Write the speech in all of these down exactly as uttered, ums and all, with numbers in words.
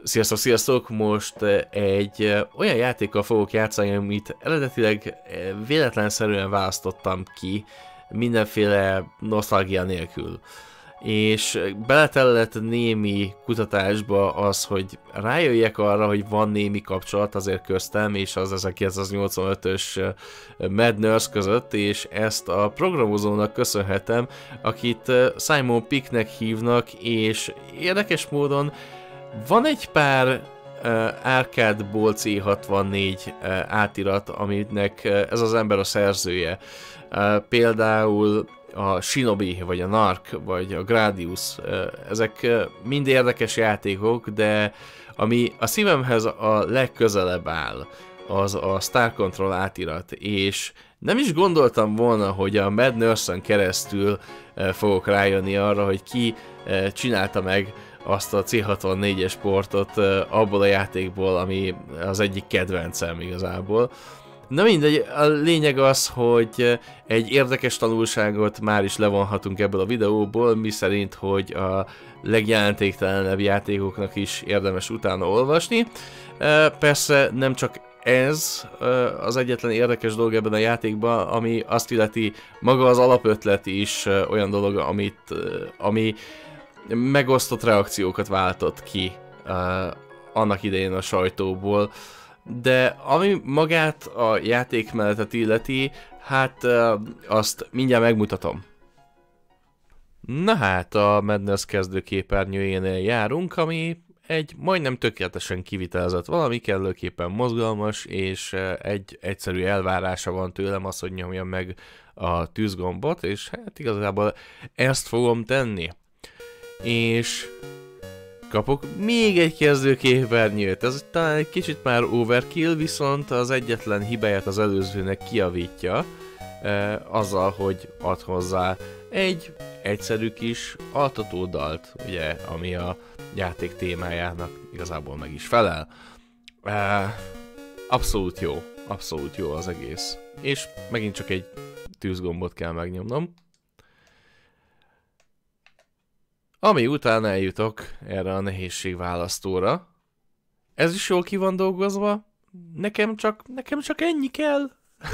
Sziasztok, sziasztok! Most egy olyan játékkal fogok játszani, amit eredetileg véletlenszerűen választottam ki, mindenféle nosztalgia nélkül. És beletellett némi kutatásba az, hogy rájöjjek arra, hogy van némi kapcsolat azért köztem és az ezerkilencszáznyolcvanötös Mad Nurse között, és ezt a programozónak köszönhetem, akit Simon Pecknek hívnak, és érdekes módon van egy pár uh, Arcade Ball C hatvannégy uh, átirat, aminek uh, ez az ember a szerzője. Uh, például a Shinobi, vagy a Narc, vagy a Gradius. Uh, ezek uh, mind érdekes játékok, de ami a szívemhez a legközelebb áll, az a Star Control átirat, és nem is gondoltam volna, hogy a Mad Nurse-on keresztül uh, fogok rájönni arra, hogy ki uh, csinálta meg azt a C hatvannégyes portot abból a játékból, ami az egyik kedvencem igazából. Na mindegy, a lényeg az, hogy egy érdekes tanulságot már is levonhatunk ebből a videóból, miszerint, hogy a legjelentéktelenebb játékoknak is érdemes utána olvasni. Persze nem csak ez az egyetlen érdekes dolog ebben a játékban, ami azt illeti, maga az alapötlet is olyan dolog, amit, ami megosztott reakciókat váltott ki uh, annak idején a sajtóból, de ami magát a játékmenetet illeti, hát uh, azt mindjárt megmutatom. Na hát, a Mad Nurse kezdőképernyőjénél járunk, ami egy majdnem tökéletesen kivitelezett valami, kellőképpen mozgalmas, és uh, egy egyszerű elvárása van tőlem az, hogy nyomjam meg a tűzgombot, és hát igazából ezt fogom tenni. És kapok még egy kezdőképernyőt, ez talán egy kicsit már overkill, viszont az egyetlen hibáját az előzőnek kijavítja, e, azzal, hogy ad hozzá egy egyszerű kis altatódalt, ugye, ami a játék témájának igazából meg is felel. E, abszolút jó, abszolút jó az egész. És megint csak egy tűzgombot kell megnyomnom. Ami után eljutok erre a nehézségválasztóra. Ez is jól ki van dolgozva. Nekem csak, nekem csak ennyi kell.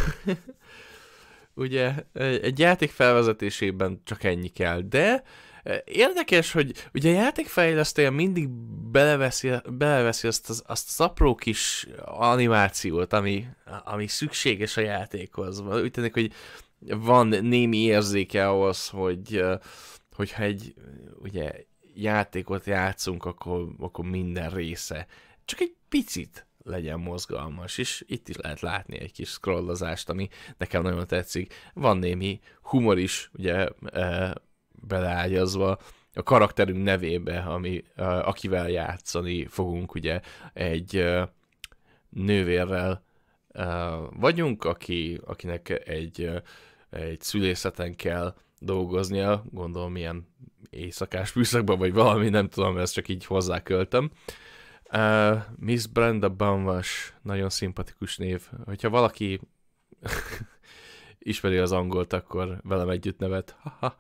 Ugye, egy játék felvezetésében csak ennyi kell, de érdekes, hogy ugye a játékfejlesztője mindig beleveszi, beleveszi azt, az, azt az apró kis animációt, ami, ami szükséges a játékhoz. Úgy tűnik, hogy van némi érzéke ahhoz, hogy hogyha egy ugye, játékot játszunk, akkor, akkor minden része csak egy picit legyen mozgalmas, és itt is lehet látni egy kis scrollozást, ami nekem nagyon tetszik. Van némi humor is, ugye, e, beleágyazva a karakterünk nevébe, ami, e, akivel játszani fogunk, ugye, egy e, nővérrel e, vagyunk, aki, akinek egy, e, egy szülészeten kell dolgoznia, gondolom ilyen éjszakás műszakban, vagy valami, nem tudom, ezt csak így hozzáköltem. Uh, Miss Brenda Banvas, nagyon szimpatikus név. Hogyha valaki ismeri az angolt, akkor velem együtt nevet.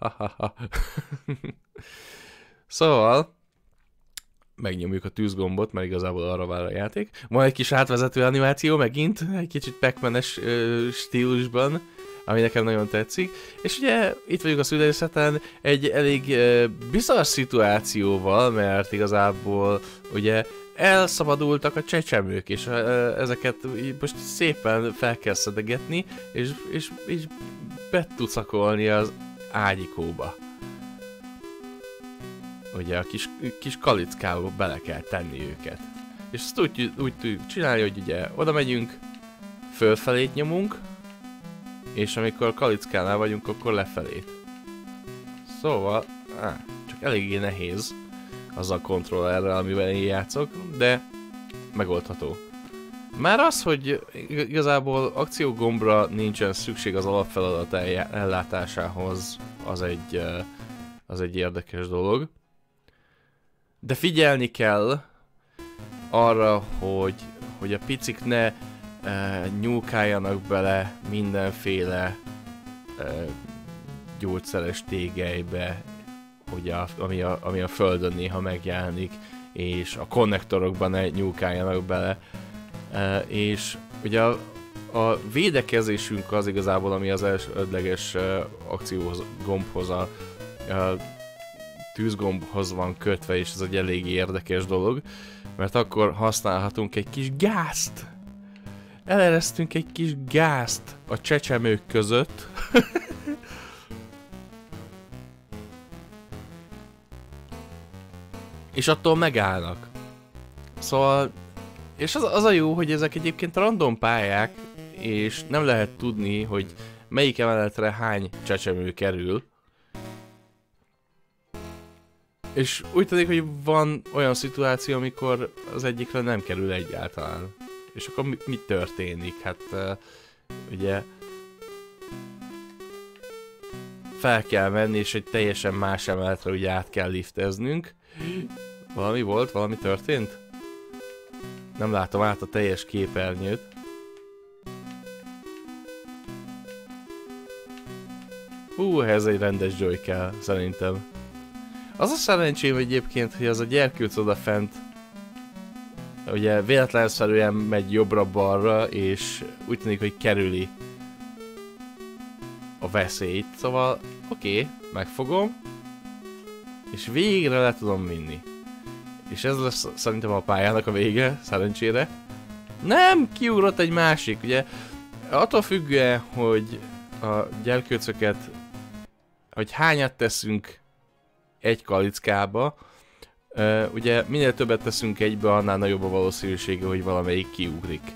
Szóval megnyomjuk a tűzgombot, mert igazából arra vár a játék. Van egy kis átvezető animáció megint, egy kicsit Pac-Man-es uh, stílusban, ami nekem nagyon tetszik, és ugye itt vagyunk a szülészeten egy elég uh, bizarr szituációval, mert igazából ugye elszabadultak a csecsemők, és uh, ezeket most szépen fel kell szedegetni, és, és, és betucakolni az ágyikóba. Ugye a kis, kis kalickába bele kell tenni őket. És ezt úgy, úgy tudjuk csinálni, hogy ugye oda megyünk, fölfelét nyomunk, és amikor kalickánál vagyunk, akkor lefelé. Szóval, áh, csak eléggé nehéz az a kontrollerrel, amivel én játszok, de megoldható. Már az, hogy igazából akciógombra nincsen szükség az alapfeladat ellátásához, az egy, az egy érdekes dolog. De figyelni kell arra, hogy, hogy a picik ne Uh, nyúlkáljanak bele mindenféle uh, gyógyszeres tégelybe, hogy a, ami, a, ami a földön néha megjelenik, és a konnektorokba ne nyúlkáljanak bele. Uh, és ugye a, a védekezésünk az igazából, ami az elsődleges uh, akcióhoz, gombhoz, a, a tűzgombhoz van kötve, és ez egy eléggé érdekes dolog, mert akkor használhatunk egy kis gázt. Eleresztünk egy kis gázt a csecsemők között. És attól megállnak. Szóval... És az, az a jó, hogy ezek egyébként random pályák, és nem lehet tudni, hogy melyik emeletre hány csecsemő kerül. És úgy tűnik, hogy van olyan szituáció, amikor az egyikre nem kerül egyáltalán. És akkor mi, mi történik? Hát uh, ugye fel kell menni, és egy teljesen más emeletre ugye át kell lifteznünk. Valami volt? Valami történt? Nem látom át a teljes képernyőt. Hú, ez egy rendes joy kell, szerintem. Az a szerencsém egyébként, hogy az a gyerkőc odafent ugye véletlenszerűen megy jobbra-balra, és úgy tűnik, hogy kerüli a veszélyt. Szóval, oké, okay, megfogom, és végre le tudom vinni. És ez lesz szerintem a pályának a vége, szerencsére. Nem, kiugrott egy másik, ugye attól függően, hogy a gyerkőcöket, hogy hányat teszünk egy kalickába, uh, ugye minél többet teszünk egybe, annál nagyobb a valószínűsége, hogy valamelyik kiugrik.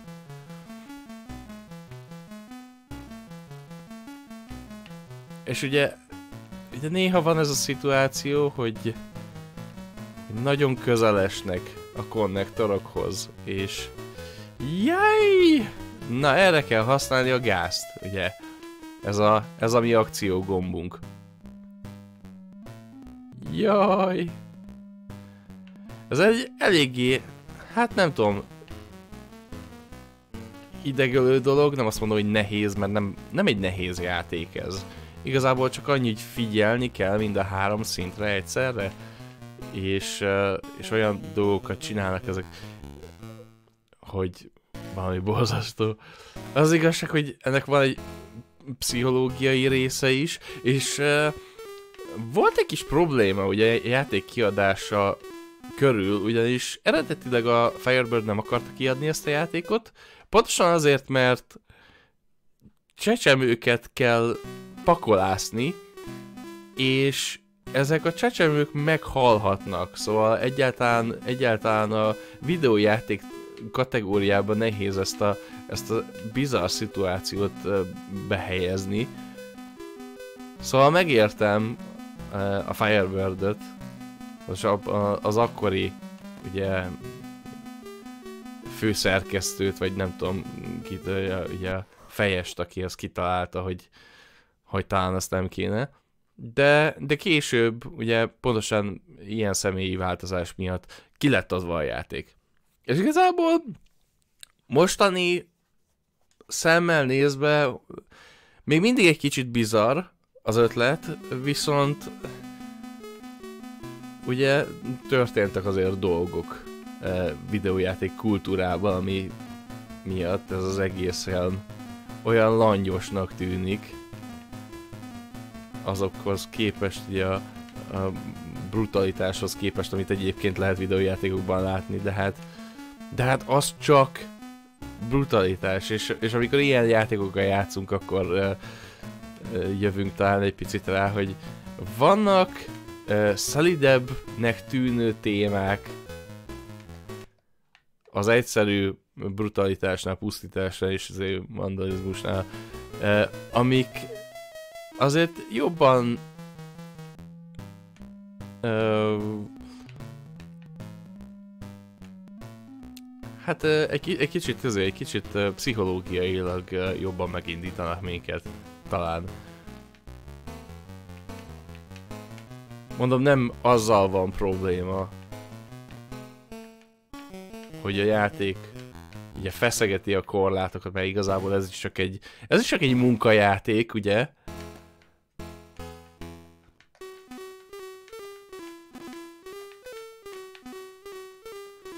És ugye, ugye néha van ez a szituáció, hogy nagyon közel esnek a konnektorokhoz, és jaj! Na, erre kell használni a gázt, ugye? Ez a, ez a mi akció gombunk. Jaj! Ez egy eléggé, hát nem tudom, idegölő dolog, nem azt mondom, hogy nehéz, mert nem, nem egy nehéz játék ez. Igazából csak annyi, hogy figyelni kell mind a három szintre egyszerre, és, és olyan dolgokat csinálnak ezek, hogy valami borzasztó. Az igazság, hogy ennek van egy pszichológiai része is, és uh, volt egy kis probléma ugye a játék kiadása körül, ugyanis eredetileg a Firebird nem akarta kiadni ezt a játékot, pontosan azért, mert csecsemőket kell pakolászni, és ezek a csecsemők meghalhatnak, szóval egyáltalán, egyáltalán a videójáték kategóriában nehéz ezt a, ezt a bizarr szituációt behelyezni. Szóval megértem a Firebird-öt, az, az akkori ugye főszerkesztőt, vagy nem tudom kit, ugye a fejest, aki azt kitalálta, hogy, hogy talán azt nem kéne. De, de később, ugye pontosan ilyen személyi változás miatt ki lett adva a játék. És igazából mostani szemmel nézve még mindig egy kicsit bizarr az ötlet, viszont ugye történtek azért dolgok e, videójáték kultúrában, ami miatt ez az egész olyan, olyan langyosnak tűnik azokhoz képest, ugye a, a brutalitáshoz képest, amit egyébként lehet videójátékokban látni, de hát, de hát az csak brutalitás, és, és amikor ilyen játékokkal játszunk, akkor uh, uh, jövünk talán egy picit rá, hogy vannak uh, szelidebbnek tűnő témák az egyszerű brutalitásnál, pusztításnál és az vandalizmusnál, uh, amik azért jobban uh, hát uh, egy, egy kicsit, egy kicsit uh, pszichológiailag uh, jobban megindítanak minket, talán. Mondom, nem azzal van probléma, hogy a játék ugye feszegeti a korlátokat, mert igazából ez is csak egy, ez is csak egy munkajáték, ugye?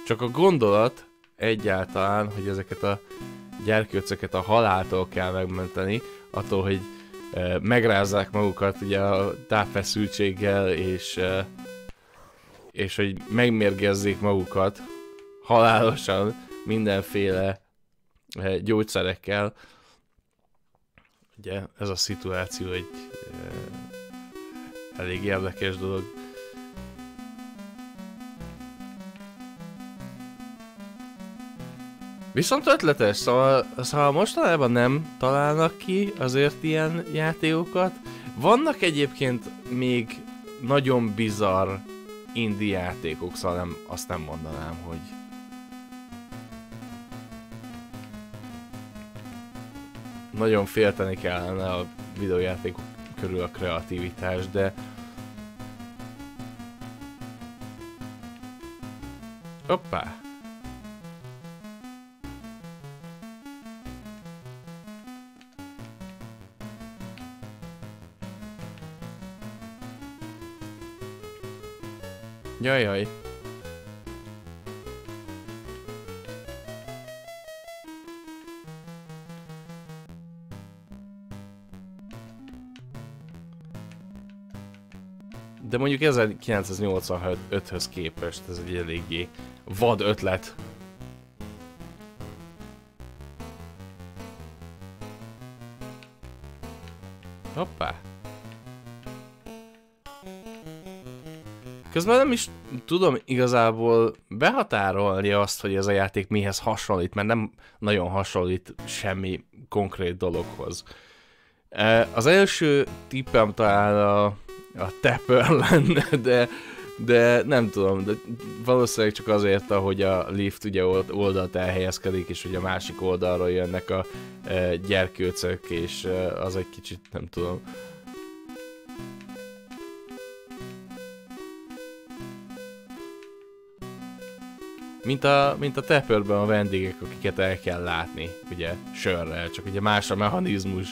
Csak a gondolat egyáltalán, hogy ezeket a gyerkőcöket a haláltól kell megmenteni, attól, hogy e, megrázzák magukat ugye a tápfeszültséggel, és, e, és hogy megmérgezzék magukat halálosan mindenféle e, gyógyszerekkel. Ugye ez a szituáció egy e, elég érdekes dolog. Viszont ötletes, szóval, szóval mostanában nem találnak ki azért ilyen játékokat. Vannak egyébként még nagyon bizarr indie játékok, szóval nem, azt nem mondanám, hogy... Nagyon félteni kellene a videójátékok körül a kreativitás, de... Hoppá! Jajjaj. De mondjuk ezerkilencszáznyolcvanöthöz képest ez egy eléggé vad ötlet. Hoppá. Közben nem is tudom igazából behatárolni azt, hogy ez a játék mihez hasonlít, mert nem nagyon hasonlít semmi konkrét dologhoz. Az első tippem talán a, a Tapper lenne, de, de nem tudom, de valószínűleg csak azért, ahogy a lift ugye oldalt elhelyezkedik, és ugye a másik oldalról jönnek a gyerkőcök, és az egy kicsit, nem tudom. Mint a, mint a Tapperben a vendégek, akiket el kell látni, ugye, sörrel, csak ugye más a mechanizmus.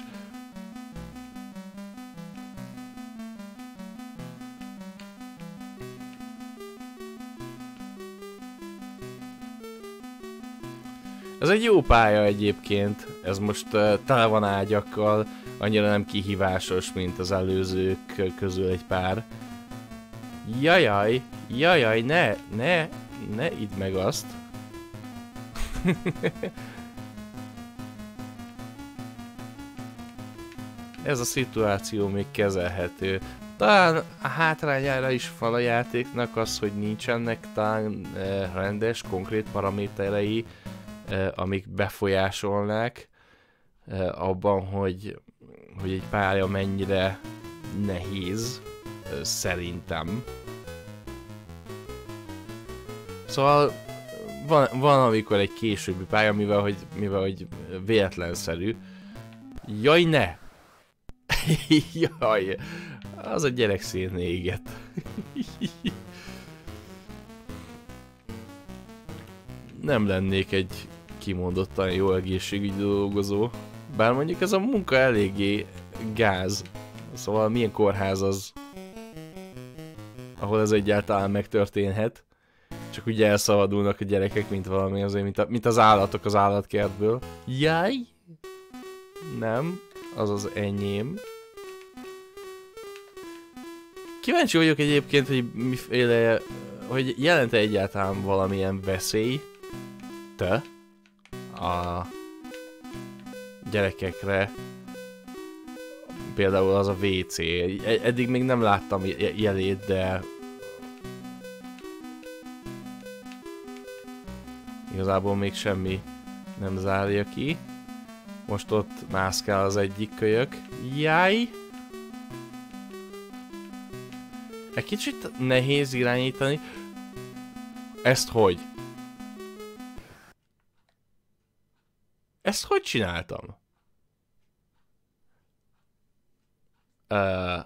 Ez egy jó pálya egyébként, ez most uh, tele van ágyakkal, annyira nem kihívásos, mint az előzők közül egy pár. Jajaj, jajaj, ne, ne, ne idd meg azt. Ez a szituáció még kezelhető. Talán a hátrányára is van a játéknak az, hogy nincsenek talán eh, rendes, konkrét paraméterei, eh, amik befolyásolnák eh, abban, hogy, hogy egy pálya mennyire nehéz, eh, szerintem. Szóval van, van amikor egy későbbi pálya, mivel hogy, mivel, hogy véletlenszerű. Jaj, ne! Jaj! Az a gyerek szénné égett. Nem lennék egy kimondottan jó egészségügyi dolgozó. Bár mondjuk ez a munka eléggé gáz. Szóval milyen kórház az, ahol ez egyáltalán megtörténhet. Csak ugye elszabadulnak a gyerekek, mint valami azért, mint, a, mint az állatok az állatkertből. Jaj! Nem, az az enyém. Kíváncsi vagyok egyébként, hogy miféle, hogy jelent-e egyáltalán valamilyen veszély te a gyerekekre. Például az a vé cé. Eddig még nem láttam jelét, de igazából még semmi nem zárja ki. Most ott mászkál az egyik kölyök. Jaj! Egy kicsit nehéz irányítani. Ezt hogy? Ezt hogy csináltam? Uh,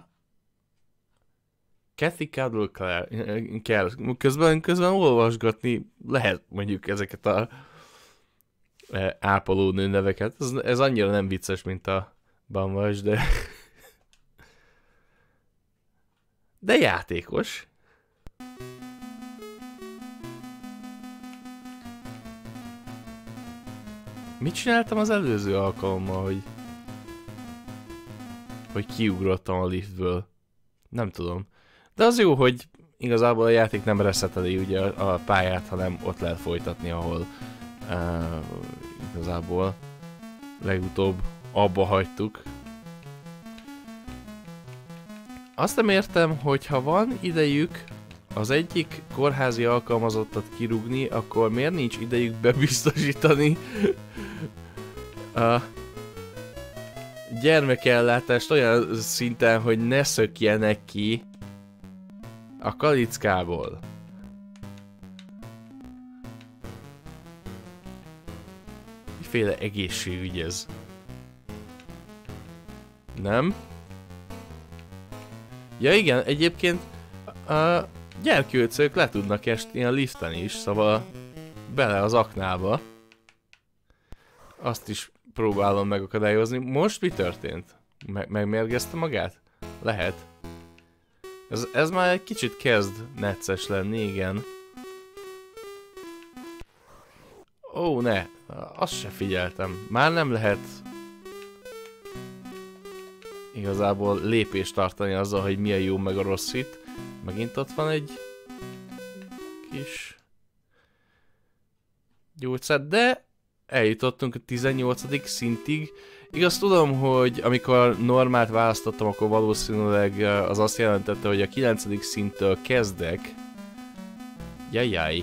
Kathy Cuddle kell. Közben, közben olvasgatni lehet mondjuk ezeket a uh, ápolónő neveket. Ez, ez annyira nem vicces, mint a Banvas, de... de játékos. Mit csináltam az előző alkalommal, hogy... hogy kiugrottam a liftből? Nem tudom. De az jó, hogy igazából a játék nem reszeteli ugye a pályát, hanem ott lehet folytatni, ahol uh, igazából legutóbb abba hagytuk. Azt nem értem, hogy ha van idejük az egyik kórházi alkalmazottat kirúgni, akkor miért nincs idejük bebiztosítani a gyermekellátást olyan szinten, hogy ne szökjenek ki a kalickából. Miféle egészségügy ez? Nem? Ja igen, egyébként a gyerkőcök le tudnak esni a liften is, szóval bele az aknába. Azt is próbálom megakadályozni. Most mi történt? Me megmérgezte magát? Lehet. Ez, ez már egy kicsit kezd necces lenni, igen. Ó, ne! Azt se figyeltem. Már nem lehet igazából lépést tartani azzal, hogy mi a jó meg a rossz itt. Megint ott van egy kis gyógyszer, de eljutottunk a tizennyolcadik szintig. Igaz, tudom, hogy amikor normált választottam, akkor valószínűleg az azt jelentette, hogy a kilencedik szinttől kezdek. Jajjaj.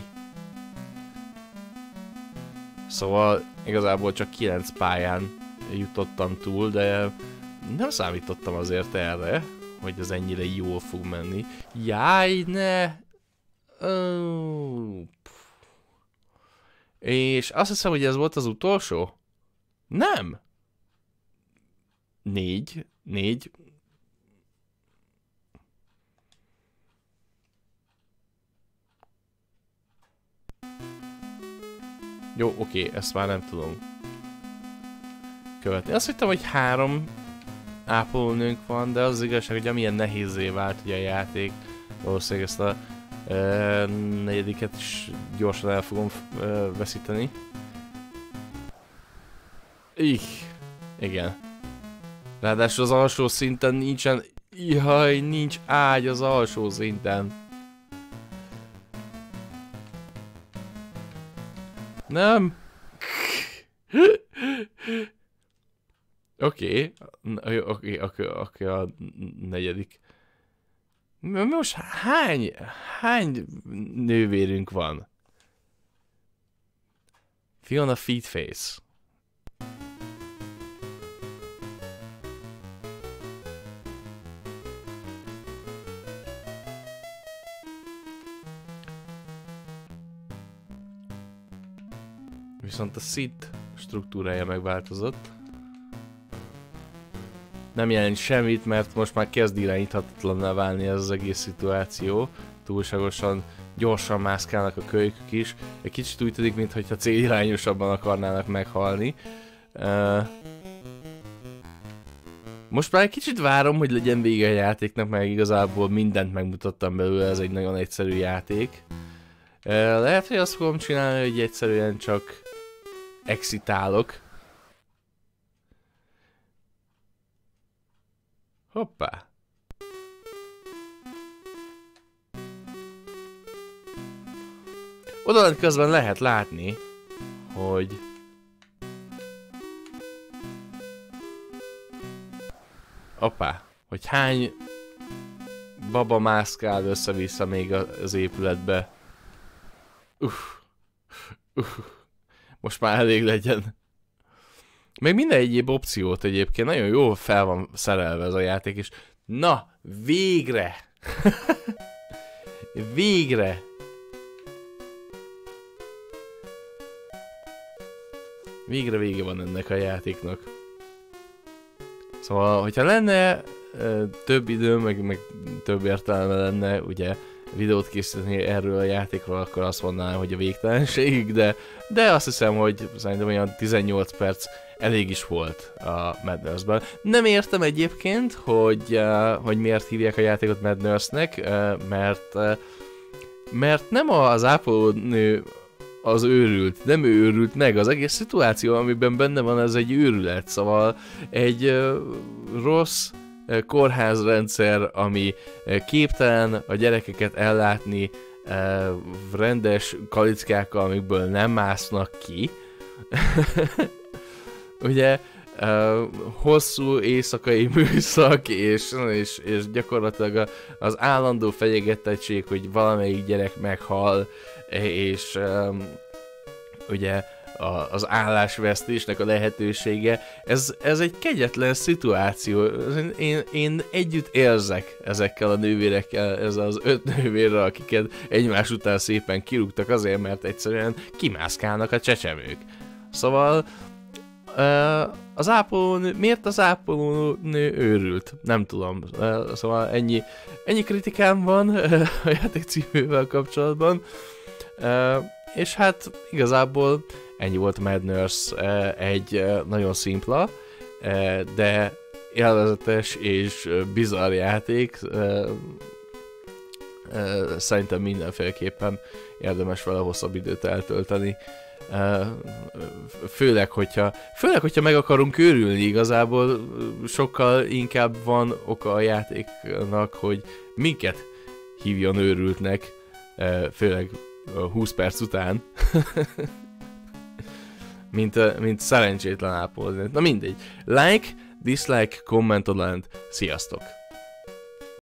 Szóval igazából csak kilenc pályán jutottam túl, de nem számítottam azért erre, hogy ez ennyire jól fog menni. Jaj, ne! Oh. És azt hiszem, hogy ez volt az utolsó? Nem! Négy. Négy. Jó, oké, ezt már nem tudom követni. Azt hittem, hogy három ápolónőnk van, de az igazság, hogy amilyen nehézé vált ugye a játék, valószínűleg ezt a e, negyediket is gyorsan el fogom e, veszíteni. Ih, igen. Ráadásul az alsó szinten nincsen... Jaj, nincs ágy az alsó szinten. Nem. Oké. Oké, oké, oké, a negyedik. Most hány, hány nővérünk van? Fiona Feedface. Viszont a szit struktúrája megváltozott. Nem jelent semmit, mert most már kezd irányíthatatlanná válni ez az egész szituáció. Túlságosan gyorsan mászkálnak a kölykök is. Egy kicsit úgy tűnik, mintha célirányosabban akarnának meghalni. Uh, most már egy kicsit várom, hogy legyen vége a játéknak, mert igazából mindent megmutattam belőle, ez egy nagyon egyszerű játék. Uh, lehet, hogy azt fogom csinálni, hogy egyszerűen csak excitálok. Hoppá! Oda közben lehet látni, hogy hoppá, hogy hány baba mászkál össze-vissza még az épületbe. Uff. Uff. Most már elég legyen. Még minden egyéb opciót egyébként nagyon jól fel van szerelve ez a játék, és na, végre! Végre! Végre vége van ennek a játéknak. Szóval, hogyha lenne ö, több idő, meg, meg több értelme lenne, ugye, videót készíteni erről a játékról, akkor azt mondanám, hogy a végtelenségig, de, de azt hiszem, hogy szerintem olyan tizennyolc perc elég is volt a Madnurse-ben. Nem értem egyébként, hogy, uh, hogy miért hívják a játékot Madnurse-nek, uh, mert, uh, mert nem az ápolónő az őrült, nem ő őrült meg, az egész szituáció, amiben benne van, ez egy őrület, szóval egy uh, rossz uh, kórházrendszer, ami uh, képtelen a gyerekeket ellátni uh, rendes kalickákkal, amikből nem másznak ki. Ugye uh, hosszú éjszakai műszak, és, és, és gyakorlatilag az állandó fenyegetettség, hogy valamelyik gyerek meghal, és um, ugye a, az állásvesztésnek a lehetősége, ez, ez egy kegyetlen szituáció. Én, én együtt érzek ezekkel a nővérekkel, ez az öt nővérrel, akiket egymás után szépen kirúgtak azért, mert egyszerűen kimászkálnak a csecsemők. Szóval az ápolónő, miért az ápolónő őrült? Nem tudom. Szóval ennyi, ennyi kritikám van a játék címével kapcsolatban. És hát igazából ennyi volt a Mad Nurse, egy nagyon szimpla, de élvezetes és bizarr játék. Szerintem mindenféleképpen érdemes vele hosszabb időt eltölteni. Főleg, hogyha, főleg, hogyha meg akarunk őrülni, igazából sokkal inkább van oka a játéknak, hogy minket hívjon őrültnek, főleg húsz perc után, mint, mint szerencsétlen ápolódni. Na mindegy. Like, dislike, komment, sziasztok!